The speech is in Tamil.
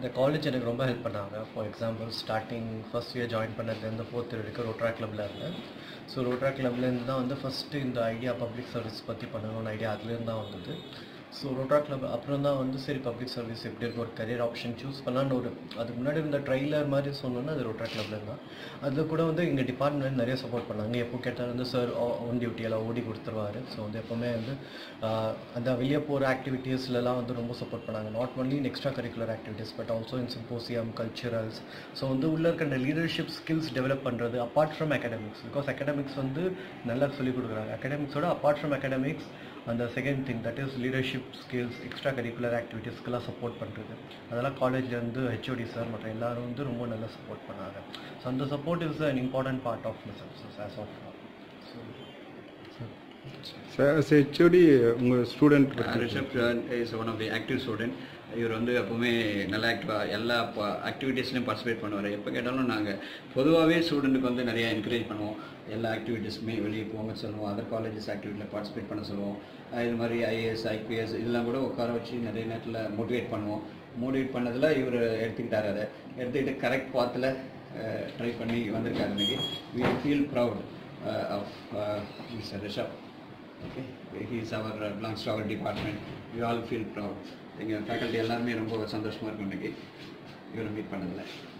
இந்த காலேஜ் எனக்கு ரொம்ப ஹெல்ப் பண்ணாங்க. For example starting first year join பண்ணதுலேருந்து 4th இயர் வரைக்கும் ரோட்ரா கிளப்பில் இருந்தேன். ஸோ ரோட்ரா கிளப்லேருந்து தான் வந்து ஃபஸ்ட்டு இந்த ஐடியா பப்ளிக் சர்வீஸ் பற்றி பண்ணணும்னு ஐடியா அதுலேருந்து தான் வந்தது. ஸோ ரோட்ரா கிளப் அப்புறம் தான் வந்து சரி பப்ளிக் சர்வீஸ் எப்படி இருக்கும் ஒரு கரியர் ஆப்ஷன் சூஸ் பண்ணலான்னு அதுக்கு முன்னாடி இந்த ட்ரைலர் மாதிரி சொன்னோன்னா அது ரோட்ரா கிளப்லேருந்து தான். அதில் கூட வந்து எங்கள் டிபார்ட்மெண்ட் நிறைய சப்போர்ட் பண்ணாங்க. எப்போ கேட்டால் வந்து சார் ஒன் டியூட்டியெல்லாம் ஓடி கொடுத்துருவாரு. ஸோ வந்து எப்போவுமே வந்து அந்த வெளியே போகிற ஆக்டிவிட்டீஸ்லாம் வந்து ரொம்ப சப்போர்ட் பண்ணாங்க. Not only in extra curricular activities but also in symposium culturals. So வந்து உள்ள இருக்க அந்த லீடர்ஷிப் ஸ்கில்ஸ் டெவலப் பண்ணுறது apart from academics. Because academics வந்து நல்லா சொல்லிக் கொடுக்குறாங்க. அகாடமிக்ஸோட அப்பார்ட் ஃப்ரம் அகாடமிக்ஸ் அந்த second thing that is leadership skills extra curricular ஆக்டிவிட்டீஸ்க்கெல்லாம் சப்போர்ட் பண்ணுறது அதெல்லாம் காலேஜ்லேருந்து ஹெச்ஓடி சார் மற்ற எல்லாரும் வந்து ரொம்ப நல்லா சப்போர்ட் பண்ணாங்க. ஸோ அந்த support is an important part of my success as of now. Sir HOD உங்கள் student Rishabh is one of the active student. இவர் வந்து எப்போவுமே நல்லா ஆக்டிவாக எல்லா ஆக்டிவிட்டீஸ்லையும் பார்ட்டிசிபேட் பண்ணுவார். எப்போ கேட்டாலும் நாங்கள் பொதுவாகவே ஸ்டூடெண்ட்டுக்கு வந்து நிறையா என்கரேஜ் பண்ணுவோம். எல்லா ஆக்டிவிட்டீஸுமே வெளியே போங்க சொல்லுவோம். அதர் காலேஜஸ் ஆக்டிவிட்டியில் பார்ட்டிசிபேட் பண்ண சொல்லுவோம். இது மாதிரி ஐஏஎஸ் ஐபிஎஸ் இதெல்லாம் கூட உட்கார வச்சு நிறைய நேரத்தில் மோட்டிவேட் பண்ணுவோம். மோட்டிவேட் பண்ணதில் இவர் எடுத்துக்கிட்டார். அதை எடுத்துக்கிட்டு கரெக்ட் பாத்தில் ட்ரை பண்ணி வந்திருக்காரு. இன்றைக்கி we feel proud of mister Rishabh. Okay, he is our belongs to our department. We all feel proud. எங்கள் ஃபேக்கல்ட்டி எல்லாருமே ரொம்ப சந்தோஷமாக இருக்கும் இன்றைக்கி இவரை மீட் பண்ணதில்லை.